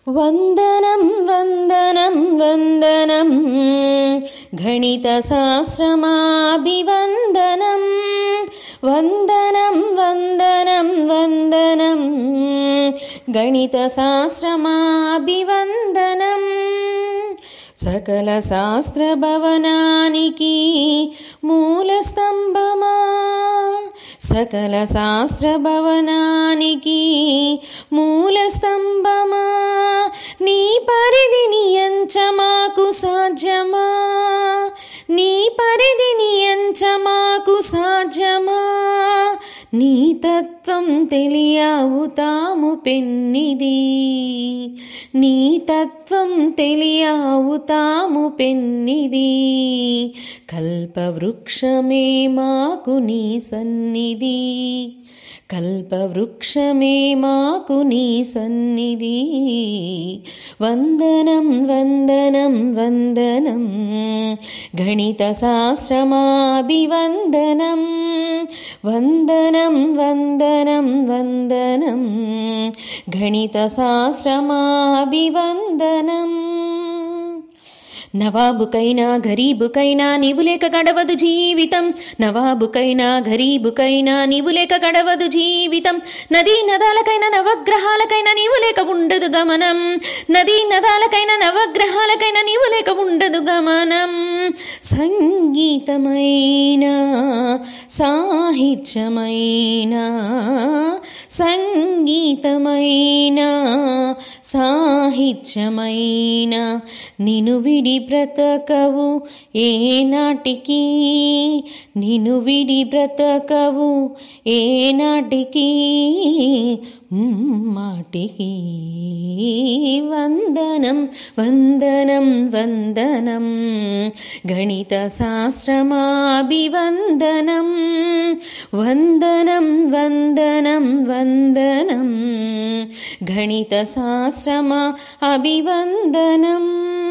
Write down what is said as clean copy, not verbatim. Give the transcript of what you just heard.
వందనం వందనం వందనం గణితశాస్త్రమాభివందనం వందనం వందనం వందనం గణితశాస్త్రమాభివందనం సకల శాస్త్ర భవనానికి మూల స్తంభమా సకల శాస్త్ర భవనానికి మూల స్తంభమా నీ పరిధిని ఎంచమాకు సాధ్యమా నీ పరిధిని ఎంచమాకు సాధ్యమా నీ తత్వం తెలియవుతాము పెన్నిది నీ తత్వం తెలియవుతాము పెన్నిది కల్పవృక్షమే మాకు నీ సన్నిధి కల్పవృక్షమే మాకు నీ సన్నిధి వందనం వందనం వందనం గణితశాస్త్రమాభివందనం వందనం వందనం వందనం గణితశాస్త్రమాభివందనం నవాబుకైనా గరీబుకైనా నీవు లేక గడవదు జీవితం నవాబుకైనా గరీబుకైనా నీవు లేక గడవదు జీవితం నదీ నదాలకైనా నవగ్రహాలకైనా నీవు లేక ఉండదు గమనం నదీ నదాలకైనా నవగ్రహాలకైనా నీవు లేక ఉండదు గమనం సంగీతమైన సాహిత్యమైన సంగీతమైన సాహిత్యమైన నిను విడి బ్రతకవు ఏనాటికి నిను విడి బ్రతకవు ఏనాటికి మాటికి వందనం వందనం వందనం గణితశాస్త్రమాభివందనం వందనం వందనం వందనం గణితశాస్త్రమా అభివందనం.